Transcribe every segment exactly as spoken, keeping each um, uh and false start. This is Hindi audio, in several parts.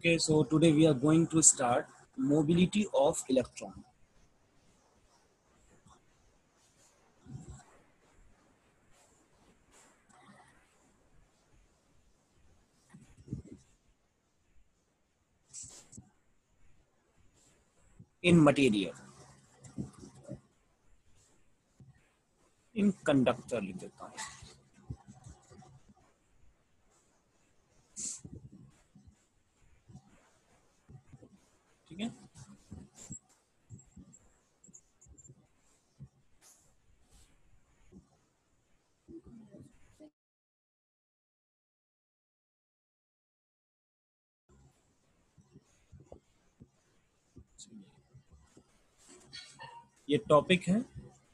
Okay, so today we are going to start mobility of electron. In material, in conductor लिख देता हूँ. ठीक है. ये टॉपिक है.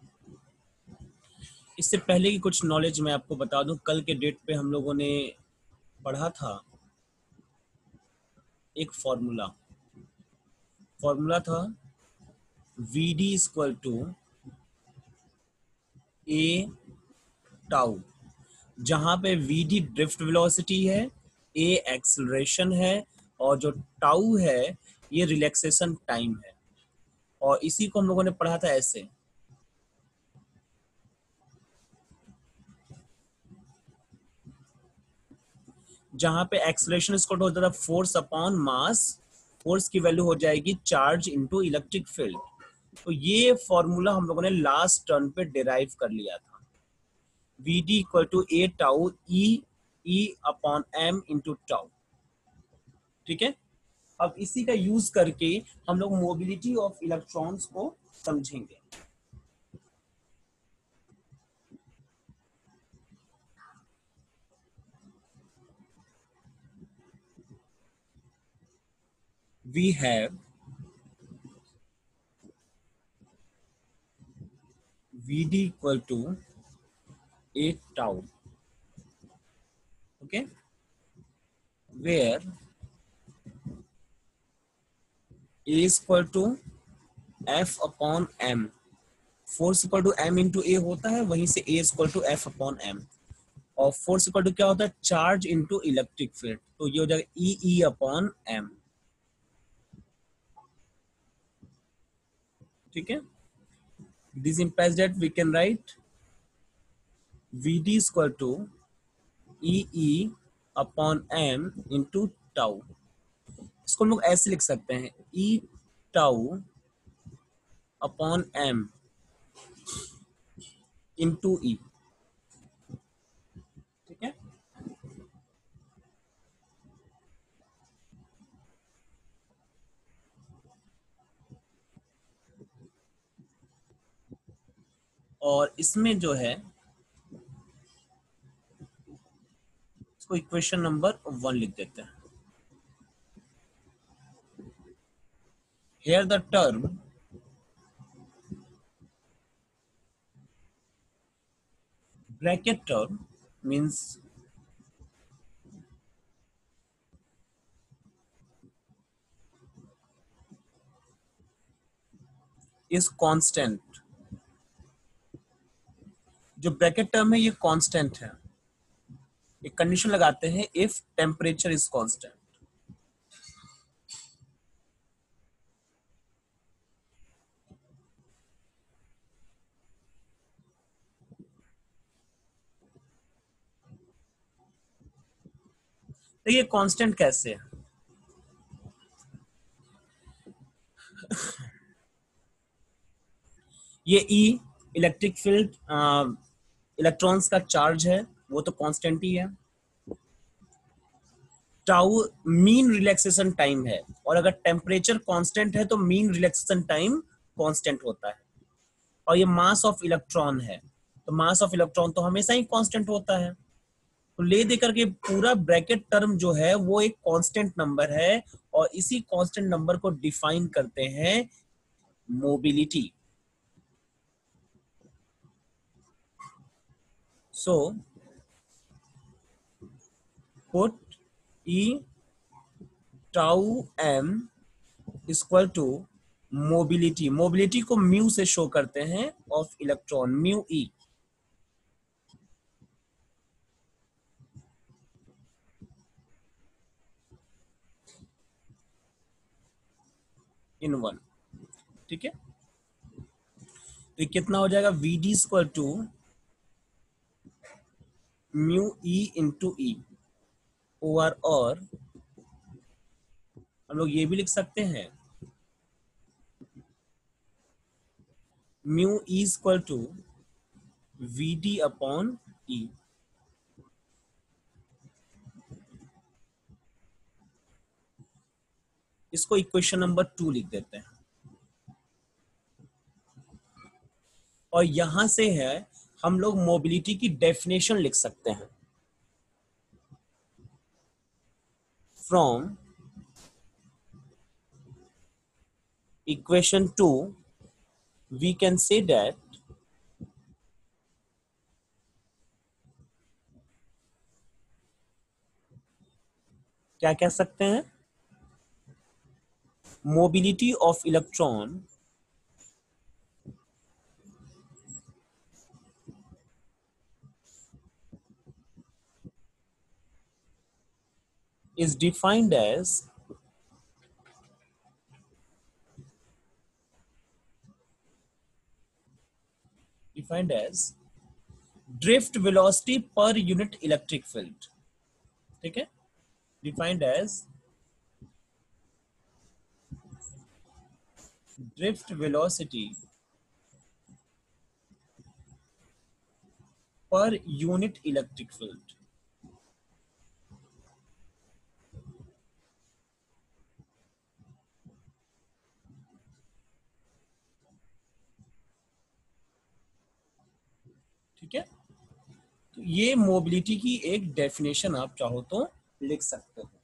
इससे पहले की कुछ नॉलेज मैं आपको बता दूं. कल के डेट पे हम लोगों ने पढ़ा था एक फॉर्मूला. फॉर्मूला था we D equal to A tau, जहां पे वी डी ड्रिफ्ट वेलोसिटी है, ए एक्सेलरेशन है और जो टाउ है ये रिलैक्सेशन टाइम है. और इसी को हम लोगों ने पढ़ा था ऐसे, जहां पे एक्सेलरेशन इक्वल टू होता था फोर्स अपॉन मास. फोर्स की वैल्यू हो जाएगी चार्ज इनटू इलेक्ट्रिक फील्ड. तो ये फॉर्मूला हम लोगों ने लास्ट टर्न पे डिराइव कर लिया था. We D equal to A tau e e upon m into tau. ठीक है. अब इसी का यूज करके हम लोग मोबिलिटी ऑफ इलेक्ट्रॉन्स को समझेंगे. We have v D equal to A tau. Okay, where a equal to f upon m. Force equal to m into a होता है, वहीं से a equal to f upon m. और फोर्स इक्वल टू क्या होता है? Charge into electric field. तो ये हो जाएगा ई ई अपॉन एम. ठीक है. This implies that we can write v D equal to e e upon m into tau. इसको हम लोग ऐसे लिख सकते हैं, e tau upon m into e. ठीक है. और इसमें जो है इसको इक्वेशन नंबर वन लिख देते हैं. Here the term bracket term means is constant. जो ब्रैकेट टर्म है ये कांस्टेंट है. एक कंडीशन लगाते हैं, इफ टेम्परेचर इज कांस्टेंट. तो ये कांस्टेंट कैसे है? ये ई इलेक्ट्रिक फील्ड, इलेक्ट्रॉन्स का चार्ज है, वो तो कांस्टेंट ही है. टाउ मीन रिलैक्सेशन टाइम है, और अगर टेम्परेचर कांस्टेंट है तो मीन रिलैक्सेशन टाइम कांस्टेंट होता है. और ये मास ऑफ इलेक्ट्रॉन है, तो मास ऑफ इलेक्ट्रॉन तो हमेशा ही कांस्टेंट होता है. तो ले देकर के पूरा ब्रैकेट टर्म जो है वो एक कांस्टेंट नंबर है, और इसी कांस्टेंट नंबर को डिफाइन करते हैं mobility. So put e tau m equal to mobility. Mobility को म्यू से शो करते हैं of electron, mu e. In one. ठीक है, तो कितना हो जाएगा, v D equal to mu e into e over, और हम लोग ये भी लिख सकते हैं mu e equal to v d upon e. इसको इक्वेशन नंबर टू लिख देते हैं, और यहां से है हम लोग मोबिलिटी की डेफिनेशन लिख सकते हैं। From equation two we can say that क्या कह सकते हैं, mobility of electron is defined as defined as drift velocity per unit electric field। ठीक है, defined as drift velocity per unit electric field। ठीक है, तो ये मोबिलिटी की एक डेफिनेशन आप चाहो तो लिख सकते हो।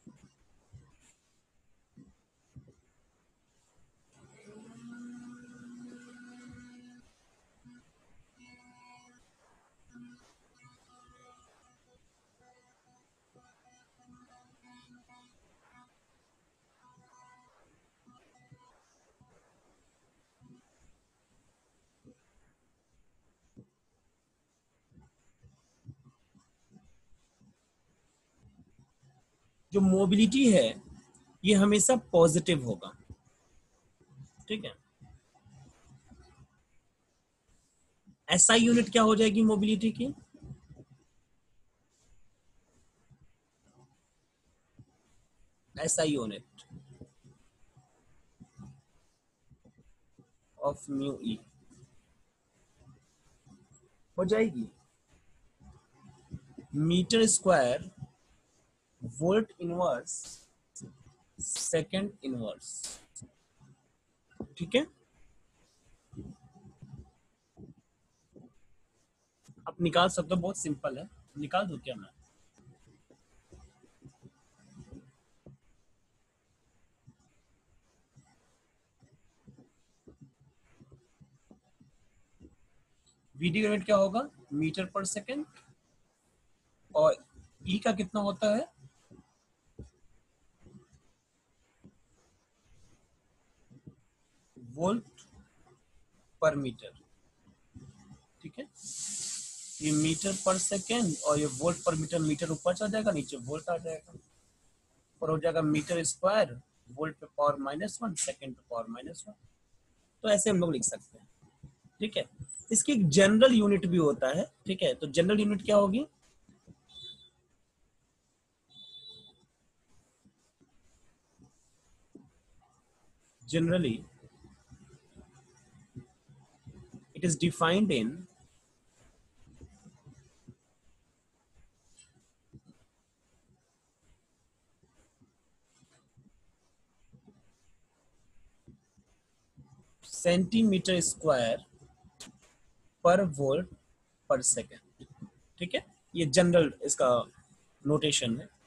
जो मोबिलिटी है ये हमेशा पॉजिटिव होगा। ठीक है, एसआई यूनिट क्या हो जाएगी मोबिलिटी की, SI unit of mu e हो जाएगी metre square volt inverse second inverse. ठीक है, आप निकाल सकते हो, बहुत सिंपल है, निकाल दो क्या मैं। वीडी यूनिट क्या होगा, मीटर पर सेकंड, और ई का कितना होता है, वोल्ट पर मीटर। ठीक है, ये मीटर पर सेकेंड और ये वोल्ट पर मीटर, मीटर ऊपर चला जाएगा, नीचे वोल्ट आ जाएगा, और हो जाएगा मीटर स्क्वायर वोल्ट पे पावर माइनस वन, सेकेंड पे पावर माइनस वन। तो ऐसे हम लोग लिख सकते हैं। ठीक है, इसकी एक जनरल यूनिट भी होता है। ठीक है, तो जनरल यूनिट क्या होगी, generally it is defined in centimetre square पर वोल्ट पर सेकेंड। ठीक है, ये जनरल इसका नोटेशन है।